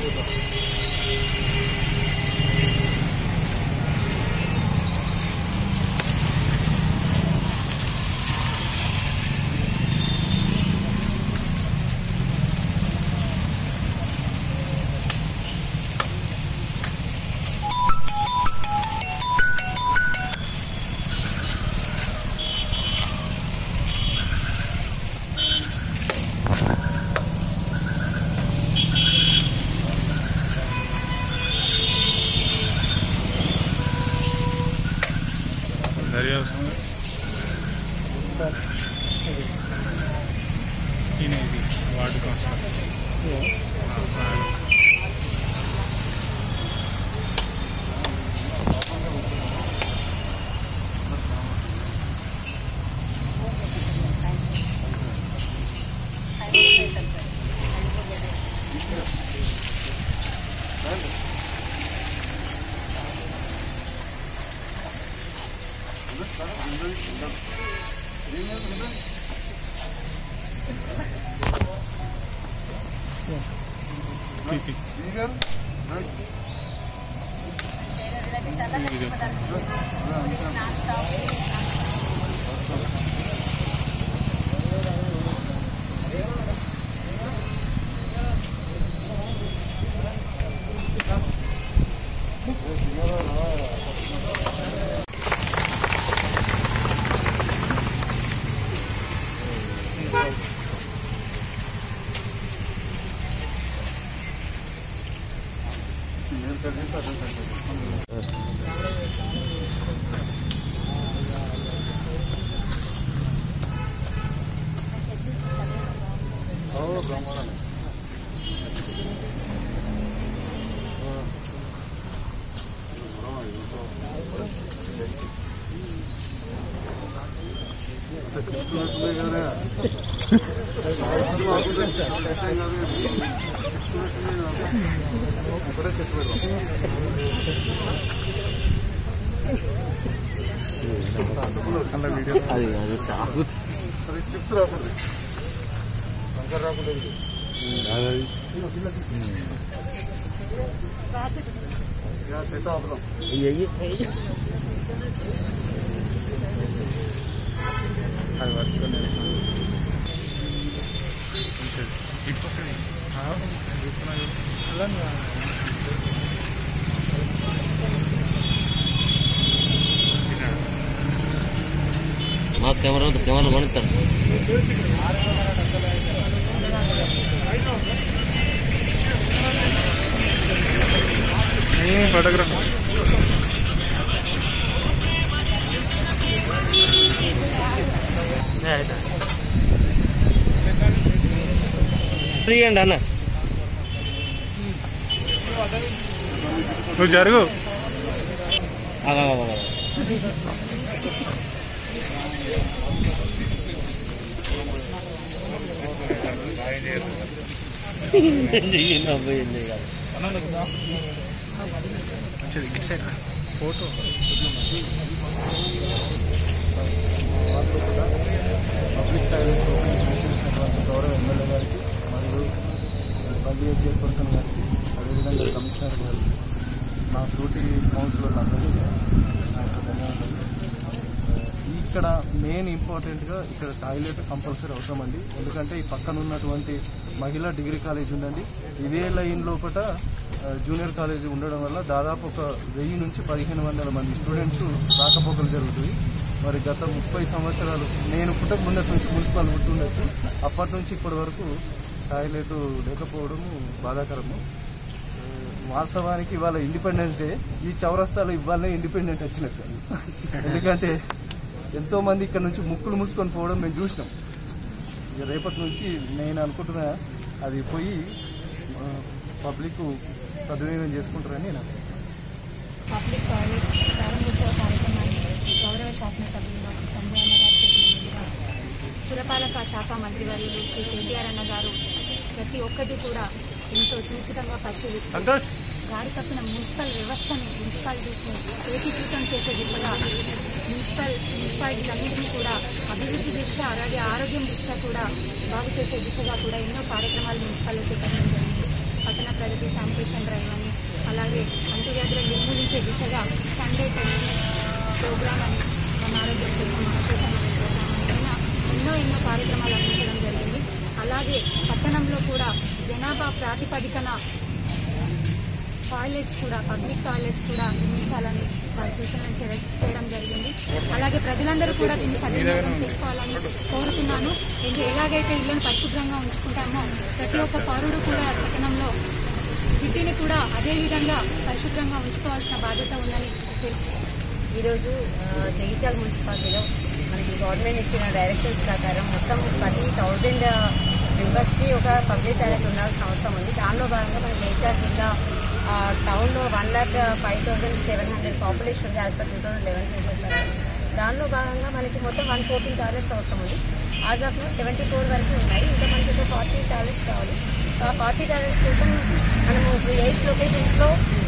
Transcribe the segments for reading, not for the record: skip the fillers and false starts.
Ward camera तो camera गणित photographer అన్న నువ్వు జరుగు फोटो పబ్లిక్ టాయిలెట్స్ ఓపెన్ చేసినటువంటి గౌరవ ఎమ్మెల్యే గారికి మరియు పంచాయతీ చైర్పర్సన్ గారికి అదేవిధంగా కమిషనర్ గారికి మా డ్యూటీ కౌన్సిలర్ అందరికీ ధన్యవాదాలు. ఇక్కడ మెయిన్ ఇంపార్టెంట్గా ఇక్కడ టాయిలెట్ కంపల్సరీ అవసరం అండి. ఎందుకంటే ఈ పక్కన ఉన్నటువంటి మహిళా డిగ్రీ కాలేజ్ ఉందండి. ఇదే లైన్ లోపల జూనియర్ కాలేజీ ఉండడం వల్ల దాదాపు ఒక 1000 నుంచి 1500 మంది స్టూడెంట్స్ రాకపోకలు జరుగుతుంది. మరి గత 30 సంవత్సరాలు నేను పుట్టక ముందటి నుంచి మున్సిపల్ పుట్టుండొచ్చు, అప్పటి నుంచి ఇప్పటి వరకు టాయిలెట్ లేకపోవడము బాధాకరము. వాస్తవానికి ఇవాళ ఇండిపెండెన్స్ డే, ఈ చౌరస్తాలో ఇవాళనే ఇండిపెండెంట్ వచ్చినట్టు. ఎందుకంటే ఎంతోమంది ఇక్కడ నుంచి ముక్కులు మూసుకొని పోవడం మేము చూసినాం. ఇక రేపటి నుంచి నేను అనుకుంటున్నా అది పోయి పబ్లిక్ సద్వినియోగం చేసుకుంటారని నేను పబ్లిక్ టాయిలెట్స్ ప్రారంభోత్సవ కార్యక్రమాన్ని గౌరవ శాసనసభ్యులు సంజయ్ అన్న గారు చెప్పిన విధంగా పురపాలక శాఖ మంత్రివర్యులు శ్రీ కేటీఆర్ అన్న గారు ప్రతి ఒక్కటి కూడా ఎంతో సూచితంగా పరిశీలిస్తారు. గాడి తప్పిన మున్సిపల్ వ్యవస్థని, మున్సిపాలిటీస్ని ఏకీకృతం చేసే దిశగా మున్సిపాలిటీలన్నింటినీ కూడా అభివృద్ధి దృష్ట్యా, అలాగే ఆరోగ్యం దృష్ట్యా కూడా బాగు చేసే దిశగా కూడా ఎన్నో కార్యక్రమాలు మున్సిపాలిటీ చేపట్టడం జరిగింది. పట్టణ ప్రగతి శానిటేషన్ డ్రైవ్ అని, అలాగే అంటువ్యాధులను నిర్మూలించే దిశగా సండే 10 minutes ప్రోగ్రామ్ అని, మన ఆరోగ్యం కోసం మన కోసం ప్రోగ్రామ్ అని ఎన్నో కార్యక్రమాలు అందించడం జరిగింది. అలాగే పట్టణంలో కూడా జనాభా ప్రాతిపదికన టాయిలెట్స్ కూడా, పబ్లిక్ టాయిలెట్స్ కూడా నిర్మించాలని సూచనలు చేయడం జరిగింది. అలాగే ప్రజలందరూ కూడా దీన్ని సద్వినియోగం చేసుకోవాలని కోరుతున్నాను. ఎలాగైతే ఇళ్లను పరిశుభ్రంగా ఉంచుకుంటామో ప్రతి ఒక్క పౌరుడు కూడా పట్టణంలో సిటీని కూడా అదే విధంగా పరిశుభ్రంగా ఉంచుకోవాల్సిన బాధ్యత ఉందని తెలుసు. ఈరోజు జగిత్యాల మున్సిపాలిటీలో మనకి గవర్నమెంట్ ఇచ్చిన డైరెక్షన్స్ ప్రకారం మొత్తం 10,000 మెంబర్స్కి ఒక పబ్లిక్ టాయిలెట్ ఉండాల్సిన అవసరం ఉంది. దానిలో భాగంగా మన జగిత్యాల జిల్లా టౌన్లో 1,05,700 పాపులేషన్ యాజ్ పర్ 2011 సెన్సస్. దానిలో భాగంగా మనకి మొత్తం 114 టాయిలెట్స్ అవసరం ఉంది. యాజ్ ఆఫ్ 74 వరకు ఉన్నాయి. ఇంకా మనకి ఒక 40 టాయిలెట్స్ కావాలి. ఆ 40 టాయిలెట్స్ కోసం మనము 8 లొకేషన్స్లో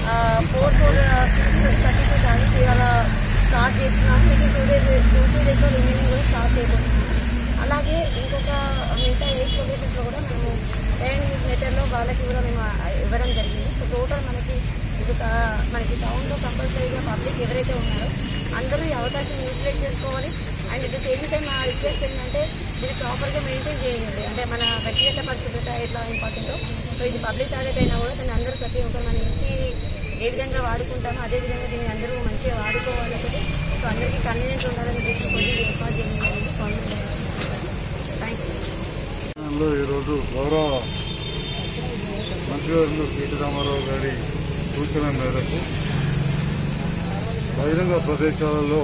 4,632 టాయిలెట్స్ ఇవాళ స్టార్ట్ చేస్తున్నాము. మీకు 2 డేస్లో రిమైనింగ్ కూడా స్టార్ట్ చేయబోతున్నాము. అలాగే ఇంకొక మిగతా 8 లొకేషన్స్లో కూడా మేము న్యూస్ లెటర్లో వాళ్ళకి కూడా మేము ఇవ్వడం జరిగింది. సో టోటల్ మనకి టౌన్లో కంపల్సరీగా పబ్లిక్ ఎవరైతే ఉన్నారో అందరూ ఈ అవకాశం యూటిలైజ్ చేసుకోవాలి. And at the same time నా రిక్వెస్ట్ ఏంటంటే ఇది ప్రాపర్గా మెయింటైన్ చేయండి. అంటే మన వ్యక్తిగత పరిశుభ్రత ఎట్లా ఇంపార్టెంటో, సో ఇది పబ్లిక్ టాయిలెట్ అయినా కూడా దాన్ని అందరూ ప్రతి ఒక్కరు మన ఇంటి ఏ విధంగా వాడుకుంటామో అదేవిధంగా దీన్ని అందరూ మంచిగా వాడుకోవాలనుకుంటే సో అందరికీ కన్వీనియంట్ ఉండాలని చూసుకొని ఏర్పాటు చేయడం జరిగింది. Thank you. ఈరోజు గౌరవ మంత్రివర్యులు కె.టి. రామారావు గారి సూచన మేరకు బహిరంగ ప్రదేశాలలో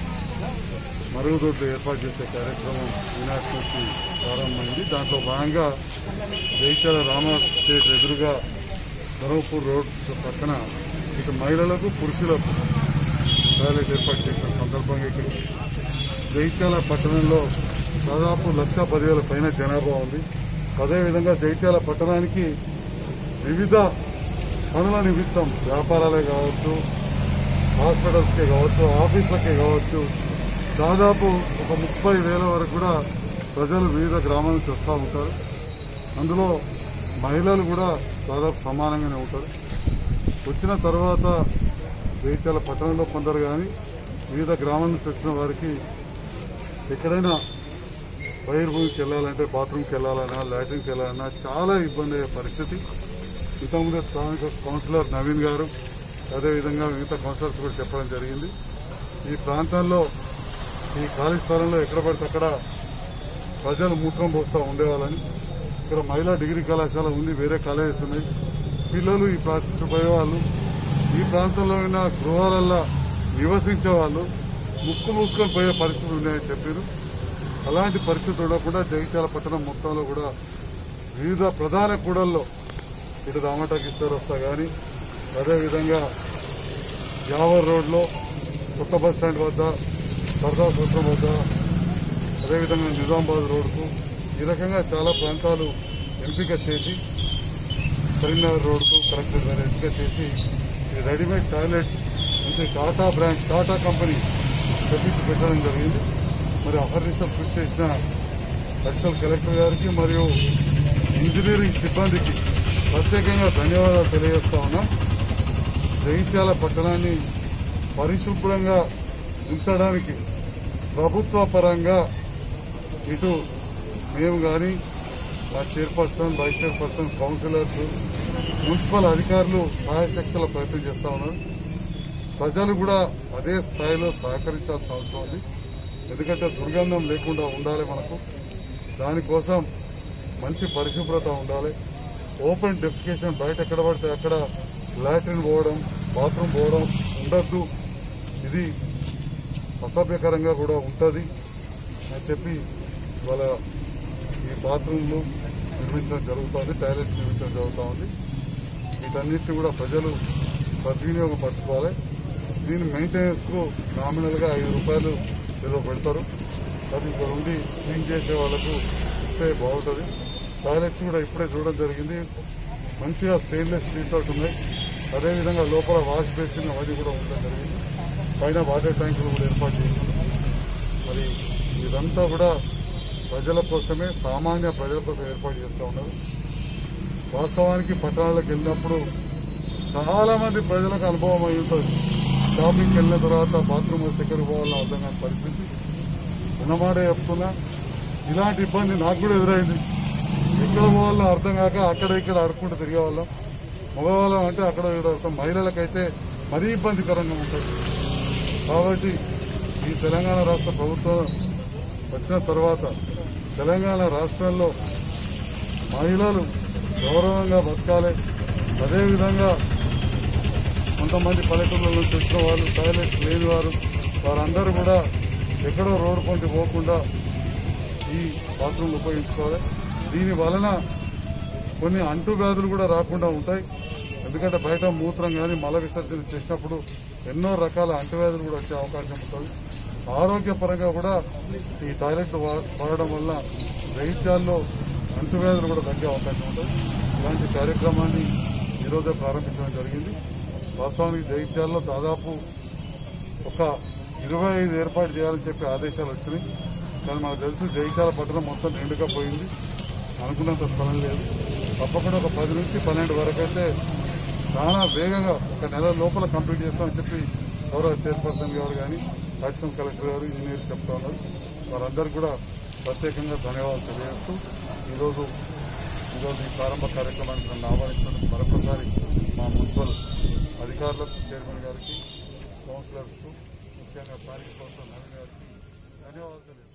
మరుగుదొడ్లు ఏర్పాటు చేసే కార్యక్రమం ఈనాటి నుంచి ప్రారంభమైంది. దాంట్లో భాగంగా జగిత్యాల రామస్టేట్ ఎదురుగా ధర్మపూర్ రోడ్ పక్కన ఇటు మహిళలకు పురుషులకు టాయిలెట్ ఏర్పాటు చేసిన సందర్భంగా ఇక్కడ జగిత్యాల పట్టణంలో దాదాపు 1,10,000 పైన జనాభా ఉంది. అదేవిధంగా జగిత్యాల పట్టణానికి వివిధ పనుల నిమిత్తం వ్యాపారాలే కావచ్చు, హాస్పిటల్స్కే కావచ్చు, ఆఫీసులకే కావచ్చు దాదాపు ఒక 30,000 వరకు కూడా ప్రజలు వివిధ గ్రామాల నుంచి వస్తూ ఉంటారు. అందులో మహిళలు కూడా దాదాపు సమానంగానే ఉంటారు. వచ్చిన తర్వాత జగిత్యాల పట్టణంలో కొందరు కానీ వివిధ గ్రామాల నుంచి వచ్చిన వారికి ఎక్కడైనా బహిర్భూమికి వెళ్ళాలంటే, బాత్రూమ్కి వెళ్ళాలన్నా, లాట్రిన్కి వెళ్ళాలన్నా చాలా ఇబ్బంది అయ్యే పరిస్థితి. ఇంతకుముందు స్థానిక కౌన్సిలర్ నవీన్ గారు అదేవిధంగా మిగతా కౌన్సిలర్స్ కూడా చెప్పడం జరిగింది. ఈ ప్రాంతాల్లో ఈ ఖాళీ స్థలంలో ఎక్కడ పడితే అక్కడ ప్రజలు మూత్రం పోస్తూ ఉండేవాళ్ళని, ఇక్కడ మహిళా డిగ్రీ కళాశాల ఉంది, వేరే కాలేజెస్ ఉన్నాయి, పిల్లలు ఈ పోయే వాళ్ళు, ఈ ప్రాంతంలో ఉన్న గృహాలల్లో నివసించే వాళ్ళు ముక్కు మూసుకొని పోయే పరిస్థితులు ఉన్నాయని చెప్పారు. అలాంటి పరిస్థితి ఉండకుండా జగిత్యాల పట్టణం మొత్తంలో కూడా వివిధ ప్రధాన కూడల్లో ఇటు రామటాకిస్తారు వస్తా కానీ, అదేవిధంగా యావర్ రోడ్లో కొత్త బస్ స్టాండ్ వద్ద, సర్దార్ సూత్రం వద్ద, అదేవిధంగా నిజామాబాద్ రోడ్కు ఈ రకంగా చాలా ప్రాంతాలు ఎంపిక చేసి, కరీంనగర్ రోడ్కు కలెక్టర్ గారు ఎంపిక చేసి ఈ రెడీమేడ్ టాయిలెట్స్ అంటే టాటా బ్రాండ్, టాటా కంపెనీ తెప్పించి పెట్టడం జరిగింది. మరి అహర్నిశలు కృషి చేసిన అడిషనల్ కలెక్టర్ గారికి మరియు ఇంజనీరింగ్ సిబ్బందికి ప్రత్యేకంగా ధన్యవాదాలు తెలియజేస్తా ఉన్నాం. జగిత్యాల పట్టణాన్ని పరిశుభ్రంగా ఉంచడానికి ప్రభుత్వ పరంగా ఇటు మేము కానీ ఆ chairperson, vice chairperson, councillors, municipal అధికారులు సహాయశక్తుల ప్రయత్నం చేస్తూ ఉన్నారు. ప్రజలు కూడా అదే స్థాయిలో సహకరించాల్సిన అవసరం ఉంది. ఎందుకంటే దుర్గంధం లేకుండా ఉండాలి మనకు. దానికోసం మంచి పరిశుభ్రత ఉండాలి. ఓపెన్ డెఫికేషన్ బయట ఎక్కడ పడితే అక్కడ లాట్రిన్ పోవడం, బాత్రూమ్ పోవడం ఉండద్దు. ఇది అసభ్యకరంగా కూడా ఉంటుంది అని చెప్పి వాళ్ళ ఈ బాత్రూమ్లు నిర్మించడం జరుగుతుంది, టాయిలెట్స్ నిర్మించడం జరుగుతూ ఉంది. వీటన్నిటిని కూడా ప్రజలు సద్వినియోగపరచుకోవాలి. దీని మెయింటెనెన్స్కు నామినల్గా 5 రూపాయలు ఏదో పెడతారు. అది ఇక్కడ ఉండి క్లీన్ చేసే వాళ్ళకు ఇస్తే బాగుంటుంది. టాయిలెట్స్ కూడా ఇప్పుడే చూడడం జరిగింది, మంచిగా స్టెయిన్లెస్ స్టీల్ తోటి ఉన్నాయి. అదేవిధంగా లోపల వాష్ బేసిన్ అవన్నీ కూడా ఉండడం జరిగింది. పైన వాటర్ ట్యాంకులు కూడా ఏర్పాటు చేసింది. మరి ఇదంతా కూడా ప్రజల కోసమే, సామాన్య ప్రజల కోసం ఏర్పాటు చేస్తూ ఉన్నారు. వాస్తవానికి పట్టణాలకు వెళ్ళినప్పుడు చాలా మంది ప్రజలకు అనుభవం అయి ఉంటుంది. షాపింగ్కి వెళ్ళిన తర్వాత బాత్రూమ్ ఎక్కడికి పోవాలో అర్థం కాని పరిస్థితి ఉన్నమాట చెప్తున్నా. ఇలాంటి ఇబ్బంది నాకు కూడా ఎదురైంది. ఎక్కడ పోవాలో అర్థం కాక అక్కడ ఇక్కడ అడుక్కుంటూ తిరిగేవాళ్ళం. మగవాళ్ళం అంటే అక్కడ ఇక్కడ మహిళలకైతే మరీ ఇబ్బందికరంగా ఉంటుంది. కాబట్టి ఈ తెలంగాణ రాష్ట్ర ప్రభుత్వం వచ్చిన తర్వాత తెలంగాణ రాష్ట్రంలో మహిళలు గౌరవంగా బతకాలి. అదేవిధంగా కొంతమంది పల్లెటూళ్ళ నుంచి వచ్చిన వాళ్ళు, టాయిలెట్స్ లేని వారందరూ కూడా ఎక్కడో రోడ్డు పొంటి పోకుండా ఈ బాత్రూమ్ ఉపయోగించుకోవాలి. దీని వలన కొన్ని అంటువ్యాధులు కూడా రాకుండా ఉంటాయి. ఎందుకంటే బయట మూత్రం కానీ మల విసర్జన చేసినప్పుడు ఎన్నో రకాల అంటువ్యాధులు కూడా వచ్చే అవకాశం ఉంటుంది. ఆరోగ్యపరంగా కూడా ఈ టాయిలెట్ వాడడం వల్ల వైద్యాల్లో అంటువ్యాధులు కూడా తగ్గే అవకాశం ఉంటుంది. ఇలాంటి కార్యక్రమాన్ని ఈరోజే ప్రారంభించడం జరిగింది. వాస్తవానికి జైత్యాల్లో దాదాపు ఒక 25 ఏర్పాటు చేయాలని చెప్పి ఆదేశాలు వచ్చినాయి. కానీ మనకు తెలుసు జైత్యాల పట్టణం మొత్తం నిండుగా పోయింది. అనుకున్నంత స్థలం లేదు. తప్పకుండా ఒక 10 నుంచి 12 వరకు అయితే చాలా వేగంగా ఒక నెల లోపల కంప్లీట్ చేస్తామని చెప్పి గౌరవ చైర్పర్సన్ గారు కానీ అడిషనల్ కలెక్టర్ గారు ఇంజనీర్ చెప్తా ఉన్నారు. వారందరికీ కూడా ప్రత్యేకంగా ధన్యవాదాలు తెలియజేస్తూ ఈరోజు ఈ ప్రారంభ కార్యక్రమానికి నన్ను ఆహ్వానించినందుకు మరొకసారి మా మున్సిపల్ అధికారులకు, చైర్మన్ గారికి, కౌన్సిలర్స్కు, ముఖ్యంగా స్థానిక సంస్థల నవీన్ గారికి ధన్యవాదాలు తెలియజేస్తాను.